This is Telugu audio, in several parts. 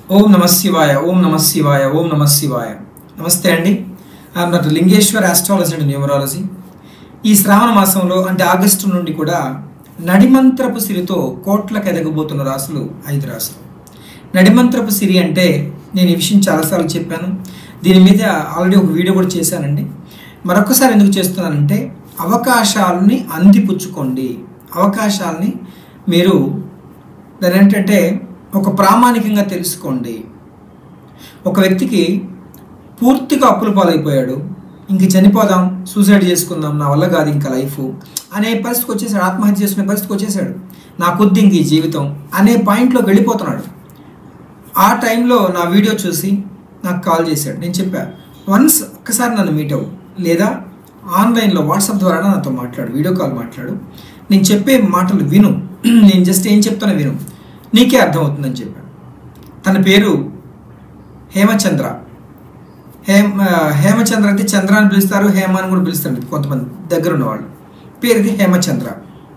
ఓం నమ శివాయ, ఓం నమ శివాయ, ఓం నమ శివాయ. నమస్తే అండి. I'm doctor Lingeshwar, astrology and numerology. ఈ శ్రావణ మాసంలో అంటే ఆగస్టు నుండి కూడా నడిమంత్రపు సిరితో కోట్లకు ఎదగబోతున్న రాసులు 5 రాసులు. నడిమంత్రపు సిరి అంటే నేను ఈ విషయం చాలాసార్లు చెప్పాను. దీని మీద ఆల్రెడీ ఒక వీడియో కూడా చేశానండి. మరొకసారి ఎందుకు చేస్తున్నానంటే అవకాశాలని అందిపుచ్చుకోండి. అవకాశాలని మీరు దాని ఏంటంటే ఒక ప్రామాణికంగా తెలుసుకోండి. ఒక వ్యక్తికి పూర్తిగా అప్పుల పాలైపోయాడు, ఇంక చనిపోదాం, సూసైడ్ చేసుకుందాం, నా వల్ల కాదు ఇంకా లైఫ్ అనే పరిస్థితికి వచ్చేసాడు, ఆత్మహత్య చేసుకునే పరిస్థితికి వచ్చేసాడు. నాకొద్దు ఇంక ఈ జీవితం అనే పాయింట్లోకి వెళ్ళిపోతున్నాడు. ఆ టైంలో నా వీడియో చూసి నాకు కాల్ చేశాడు. నేను చెప్పా, వన్స్ ఒక్కసారి నన్ను మీట్ అవ్వు, లేదా ఆన్లైన్లో వాట్సాప్ ద్వారా నాతో మాట్లాడు, వీడియో కాల్ మాట్లాడు, నేను చెప్పే మాటలు విను, నేను జస్ట్ ఏం చెప్తానో విను, నీకే అర్థమవుతుందని చెప్పాను. తన పేరు హేమచంద్ర. హేమచంద్ర అంటే చంద్ర అని పిలుస్తారు, హేమ అని కూడా పిలుస్తారు కొంతమంది దగ్గర ఉన్నవాళ్ళు. పేరుది హేమచంద్ర.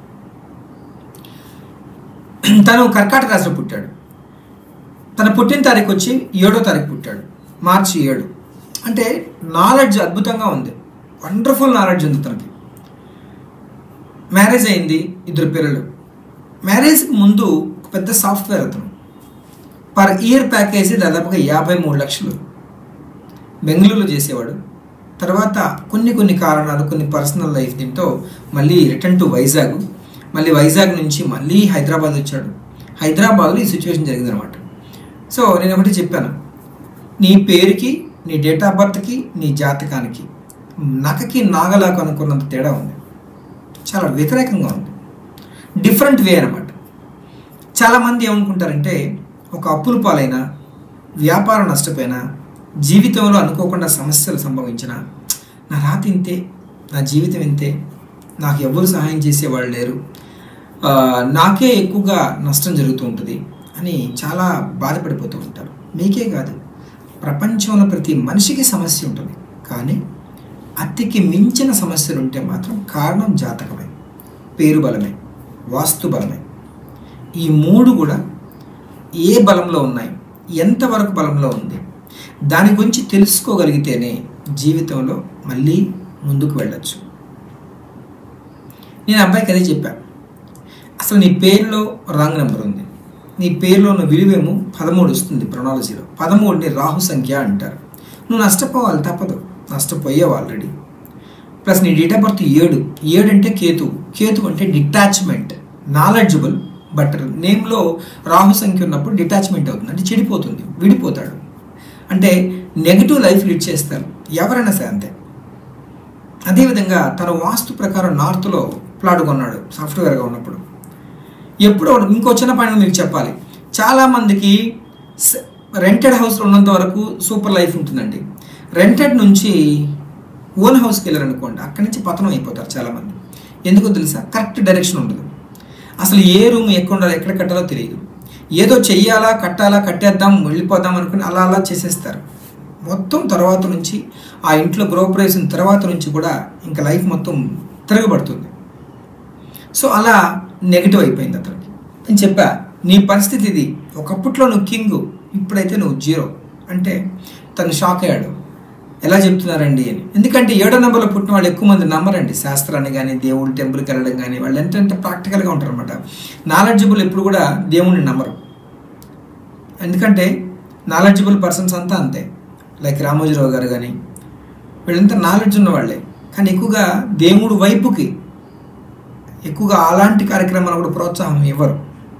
తను కర్కాటక రాశిలో పుట్టాడు. తన పుట్టిన తారీఖు వచ్చి 7వ తారీఖు పుట్టాడు, మార్చి 7. అంటే నాలెడ్జ్ అద్భుతంగా ఉంది, వండర్ఫుల్ నాలెడ్జ్ ఉంది తనకి. మ్యారేజ్ అయింది, 2 పిల్లలు. మ్యారేజ్కి ముందు ఒక పెద్ద సాఫ్ట్వేర్ అతను. పర్ ఇయర్ ప్యాకేజీ దాదాపుగా 53 లక్షలు బెంగళూరులో చేసేవాడు. తర్వాత కొన్ని కారణాలు, కొన్ని పర్సనల్ లైఫ్ దీంతో మళ్ళీ రిటర్న్ టు వైజాగ్, మళ్ళీ వైజాగ్ నుంచి మళ్ళీ హైదరాబాద్ వచ్చాడు. హైదరాబాద్లో ఈ సిచ్యువేషన్ జరిగిందనమాట. సో నేను ఒకటి చెప్పాను, నీ పేరుకి, నీ డేట్ ఆఫ్ బర్త్కి, నీ జాతకానికి నకకి నాగలాకు అనుకున్నంత తేడా ఉంది. చాలా వ్యతిరేకంగా ఉంది, డిఫరెంట్ వే అనమాట. చాలామంది ఏమనుకుంటారంటే ఒక అప్పుల పాలైనా, వ్యాపారం నష్టపోయినా, జీవితంలో అనుకోకుండా సమస్యలు సంభవించిన, నా రాత ఇంతే, నా జీవితం ఇంతే, నాకు ఎవరు సహాయం చేసేవాళ్ళు లేరు, నాకే ఎక్కువగా నష్టం జరుగుతూ ఉంటుంది అని చాలా బాధపడిపోతూ ఉంటారు. మీకే కాదు, ప్రపంచంలో ప్రతి మనిషికి సమస్య ఉంటుంది. కానీ అతికి మించిన సమస్యలు ఉంటే మాత్రం కారణం జాతకమే, పేరు బలమే, వాస్తు బలమే. ఈ 3 కూడా ఏ బలంలో ఉన్నాయి, ఎంతవరకు బలంలో ఉంది, దాని గురించి తెలుసుకోగలిగితేనే జీవితంలో మళ్ళీ ముందుకు వెళ్ళచ్చు. నేను అబ్బాయికి అదే చెప్పాను, అసలు నీ పేరులో రాంగ్ నెంబర్ ఉంది, నీ పేరులో ఉన్న విలువేమో 13 వస్తుంది ప్రొనాలజీలో. 13ని రాహు సంఖ్య అంటారు. నువ్వు నష్టపోవాలి, తప్పదు, నష్టపోయావు ఆల్రెడీ. ప్లస్ నీ డేట్ ఆఫ్ బర్త్ 7 అంటే కేతు అంటే డిటాచ్మెంట్, నాలెడ్జబుల్. బట్ నేమ్లో రాహు సంఖ్య ఉన్నప్పుడు డిటాచ్మెంట్ అవుతుంది, అంటే చెడిపోతుంది, విడిపోతాడు, అంటే నెగిటివ్ లైఫ్ లీడ్ చేస్తారు ఎవరైనా సరే అంతే. అదేవిధంగా తన వాస్తు ప్రకారం నార్త్లో ప్లాట్ కొన్నాడు సాఫ్ట్వేర్గా ఉన్నప్పుడు. ఎప్పుడో ఇంకో చిన్న పాయింట్ మీకు చెప్పాలి, చాలామందికి రెంటెడ్ హౌస్లో ఉన్నంత వరకు సూపర్ లైఫ్ ఉంటుందండి. రెంటెడ్ నుంచి ఓన్ హౌస్కి వెళ్ళారనుకోండి, అక్కడి నుంచి పతనం అయిపోతారు చాలామంది. ఎందుకో తెలుసా, కరెక్ట్ డైరెక్షన్ ఉండదు. అసలు ఏ రూమ్ ఎక్కడ ఉండాలో, ఎక్కడ కట్టాలో తెలియదు. ఏదో చెయ్యాలా, కట్టాలా, కట్టేద్దాం, వెళ్ళిపోదాం అనుకుని అలా చేసేస్తారు మొత్తం. తర్వాత నుంచి ఆ ఇంట్లో గృహప్రవేశం తర్వాత నుంచి కూడా ఇంకా లైఫ్ మొత్తం తిరగబడుతుంది. సో అలా నెగిటివ్ అయిపోయింది అతనికి. నేను చెప్పా, నీ పరిస్థితి ఇది, ఒకప్పట్లో నువ్వు కింగ్, ఇప్పుడైతే నువ్వు 0 అంటే తను షాక్ అయ్యాడు. ఎలా చెప్తున్నారండి అని. ఎందుకంటే 7వ నెంబర్లో పుట్టిన వాళ్ళు ఎక్కువ మంది నమ్మరండి శాస్త్రాన్ని కానీ, దేవుడు టెంపుల్కి వెళ్ళడం కానీ. వాళ్ళు ఎంతంటే ప్రాక్టికల్గా ఉంటారు అనమాట. నాలెడ్జబుల్ ఎప్పుడు కూడా దేవుడిని నమ్మరు. ఎందుకంటే నాలెడ్జబుల్ పర్సన్స్ అంతా అంతే, లైక్ రామోజీరావు గారు కానీ, వీళ్ళంతా నాలెడ్జ్ ఉన్నవాళ్ళే. కానీ ఎక్కువగా దేవుడు వైపుకి ఎక్కువగా అలాంటి కార్యక్రమాలు కూడా ప్రోత్సాహం ఇవ్వరు.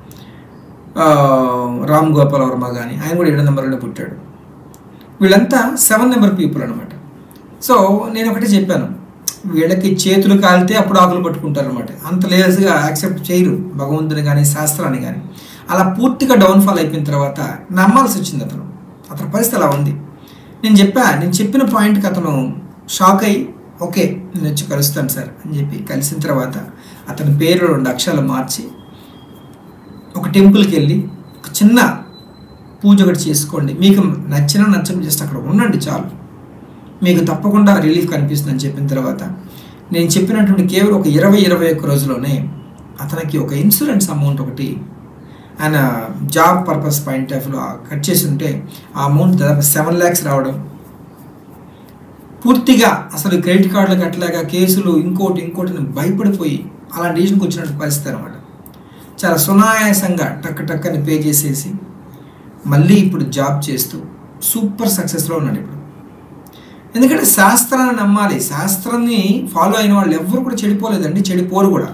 రామ్ గోపాల్ వర్మ కానీ, ఆయన కూడా 7వ నెంబర్లోనే పుట్టాడు. వీళ్ళంతా 7 నెంబర్ పీపుల్ అనమాట. సో నేను ఒకటే చెప్పాను, వీళ్ళకి చేతులు కాలితే అప్పుడు ఆకులు పట్టుకుంటారు అనమాట. అంత లేజీగా యాక్సెప్ట్ చేయరు భగవంతుని కానీ, శాస్త్రాన్ని కానీ. అలా పూర్తిగా డౌన్ఫాల్ అయిపోయిన తర్వాత నమ్మాల్సి వచ్చింది అతని పరిస్థితి అలా ఉంది. నేను చెప్పిన పాయింట్కి అతను షాక్ అయ్యి, ఓకే నేను వచ్చి కలుస్తాను సార్ అని చెప్పి కలిసిన తర్వాత అతని పేరు 2 అక్షరాలు మార్చి ఒక టెంపుల్కి వెళ్ళి ఒక చిన్న పూజ ఒకటి చేసుకోండి, మీకు నచ్చని జస్ట్ అక్కడ ఉండండి చాలు, మీకు తప్పకుండా రిలీఫ్ కనిపిస్తుంది అని చెప్పిన తర్వాత నేను చెప్పినటువంటి కేవలం ఒక 20-21 రోజుల్లోనే అతనికి ఒక ఇన్సూరెన్స్ అమౌంట్ ఒకటి ఆయన జాబ్ పర్పస్ పాయింట్ ఆఫ్ వ్యూలో కట్ చేసి ఉంటే ఆ అమౌంట్ దాదాపు 7 lakhs రావడం, పూర్తిగా అసలు క్రెడిట్ కార్డులు కట్టలేక కేసులు ఇంకోటి భయపడిపోయి అలాంటి డిసిషన్కి వచ్చినట్టు పరిస్థితి అనమాట. చాలా సునాయాసంగా టక్కని పే చేసేసి మళ్ళీ ఇప్పుడు జాబ్ చేస్తూ సూపర్ సక్సెస్లో ఉన్నాడు ఇప్పుడు. ఎందుకంటే శాస్త్రాన్ని నమ్మాలి, శాస్త్రాన్ని ఫాలో అయిన వాళ్ళు ఎవరు కూడా చెడిపోలేదండి, చెడిపోరు కూడా.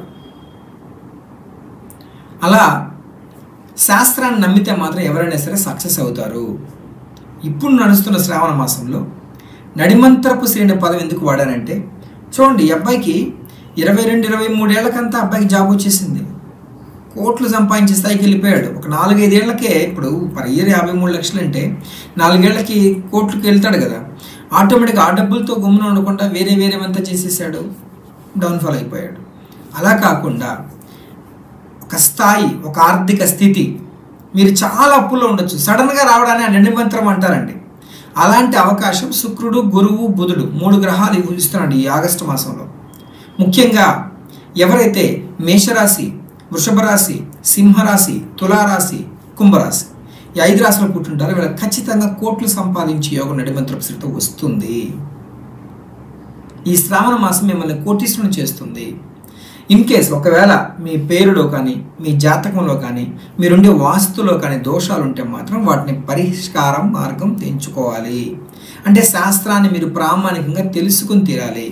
అలా శాస్త్రాన్ని నమ్మితే మాత్రం ఎవరైనా సరే సక్సెస్ అవుతారు. ఇప్పుడు నడుస్తున్న శ్రావణ మాసంలో నడిమంత్రపు శ్రేణి పదం ఎందుకు వాడానంటే, చూడండి ఈ అబ్బాయికి 22-23 ఏళ్లకంతా అబ్బాయికి జాబ్ వచ్చేసింది, కోట్లు సంపాదించే స్థాయికి వెళ్ళిపోయాడు. ఒక 4-5 ఏళ్లకే, ఇప్పుడు పర్ ఇయర్ 53 లక్షలు అంటే 4 ఏళ్లకి కోట్లకి వెళ్తాడు కదా. ఆటోమేటిక్గా ఆ డబ్బులతో గుమ్మున ఉండకుండా వేరేవంతా చేసేసాడు, డౌన్ఫాల్ అయిపోయాడు. అలా కాకుండా ఒక స్థాయి, ఒక ఆర్థిక స్థితి, మీరు చాలా అప్పుల్లో ఉండొచ్చు, సడన్గా రావడాన్ని నడిమంత్రం అంటారండి. అలాంటి అవకాశం శుక్రుడు, గురువు, బుధుడు 3 గ్రహాలు ఇస్తున్నాడు ఈ ఆగస్టు మాసంలో. ముఖ్యంగా ఎవరైతే మేషరాశి, వృషభ రాశి, సింహరాశి, తులారాశి, కుంభరాశి ఈ 5 రాశులు పుట్టుంటారో వీళ్ళకి ఖచ్చితంగా కోట్లు సంపాదించే యోగం నడిమంత్రపు శ్రీతో వస్తుంది. ఈ శ్రావణ మాసం మిమ్మల్ని కోటీశ్వరుని చేస్తుంది. ఇన్ కేస్ ఒకవేళ మీ పేరులో కానీ మీ జాతకంలో కానీ మీరుండే వాస్తులో కానీ దోషాలు ఉంటే మాత్రం వాటిని పరిష్కారం మార్గం తెంచుకోవాలి. అంటే శాస్త్రాన్ని మీరు ప్రామాణికంగా తెలుసుకుని తీరాలి.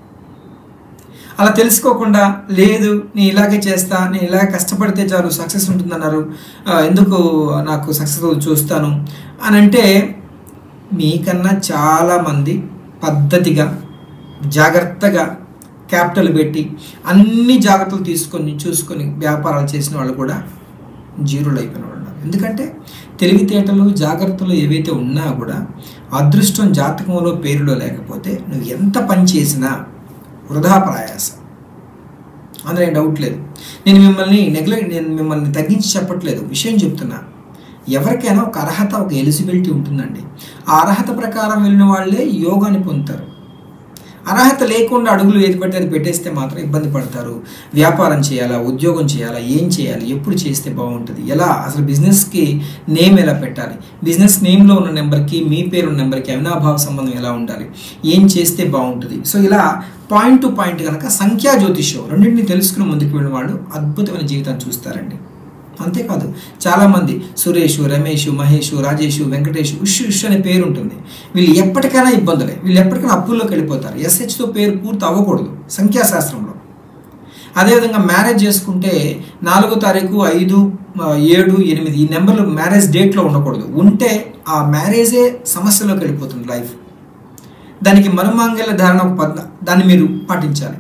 అలా తెలుసుకోకుండా లేదు నేను ఇలాగే చేస్తా, నేను ఇలాగే కష్టపడితే చాలు సక్సెస్ ఉంటుందన్నారు, ఎందుకు నాకు సక్సెస్ చూస్తాను అని అంటే, మీకన్నా చాలామంది పద్ధతిగా జాగ్రత్తగా క్యాపిటల్ పెట్టి అన్ని జాగ్రత్తలు చూసుకొని వ్యాపారాలు చేసిన వాళ్ళు కూడా జీరోలు అయిపోయిన వాళ్ళు ఉన్నారు. ఎందుకంటే తెలివితేటలు జాగ్రత్తలు ఏవైతే ఉన్నా కూడా అదృష్టం జాతకంలో పేరులో లేకపోతే నువ్వు ఎంత పని చేసినా వృధా ప్రయాసం, అందులో డౌట్ లేదు. నేను మిమ్మల్ని తగ్గించి చెప్పట్లేదు, విషయం చెప్తున్నా. ఎవరికైనా ఒక అర్హత, ఒక ఎలిజిబిలిటీ ఉంటుందండి. ఆ అర్హత ప్రకారం వెళ్ళిన వాళ్ళే యోగాన్ని పొందుతారు. అర్హత లేకుండా అడుగులు ఏది పట్టి అది పెట్టేస్తే మాత్రం ఇబ్బంది పడతారు. వ్యాపారం చేయాలా, ఉద్యోగం చేయాలా, ఏం చేయాలి, ఎప్పుడు చేస్తే బాగుంటుంది, ఎలా అసలు బిజినెస్కి నేమ్ ఎలా పెట్టాలి, బిజినెస్ నేమ్లో ఉన్న నెంబర్కి మీ పేరున్న నెంబర్కి అవినాభావ సంబంధం ఎలా ఉండాలి, ఏం చేస్తే బాగుంటుంది. సో ఇలా పాయింట్ టు పాయింట్ కనుక సంఖ్యా జ్యోతిష్యం రెండింటిని తెలుసుకుని ముందుకు వెళ్ళిన వాళ్ళు అద్భుతమైన జీవితాన్ని చూస్తారండి. అంతేకాదు చాలామంది సురేష్, రమేష్, మహేష్, రాజేష్, వెంకటేష్, ఉష్ అనే పేరు ఉంటుంది. వీళ్ళు ఎప్పటికైనా ఇబ్బందులే, వీళ్ళు ఎప్పటికైనా అప్పుల్లోకి వెళ్ళిపోతారు. SHతో పేరు పూర్తి అవ్వకూడదు సంఖ్యాశాస్త్రంలో. అదేవిధంగా మ్యారేజ్ చేసుకుంటే 4వ తారీఖు, 5, 7, 8 ఈ నెంబర్లు మ్యారేజ్ డేట్లో ఉండకూడదు. ఉంటే ఆ మ్యారేజే సమస్యలోకి వెళ్ళిపోతుంది లైఫ్. దానికి మరుమాంగళ్య ధారణ దాన్ని మీరు పాటించాలి.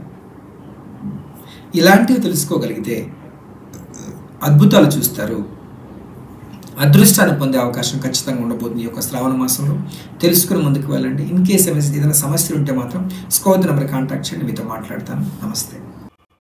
ఇలాంటివి తెలుసుకోగలిగితే అద్భుతాలు చూస్తారు. అదృష్టాన్ని పొందే అవకాశం ఖచ్చితంగా ఉండబోతుంది ఈ యొక్క శ్రావణ మాసంలో. తెలుసుకుని ముందుకు వెళ్ళండి. ఇన్ కేస్ ఏదైనా సమస్యలు ఉంటే మాత్రం స్కోర్ నెంబర్ కాంటాక్ట్ చేయండి, మీతో మాట్లాడతాను. నమస్తే.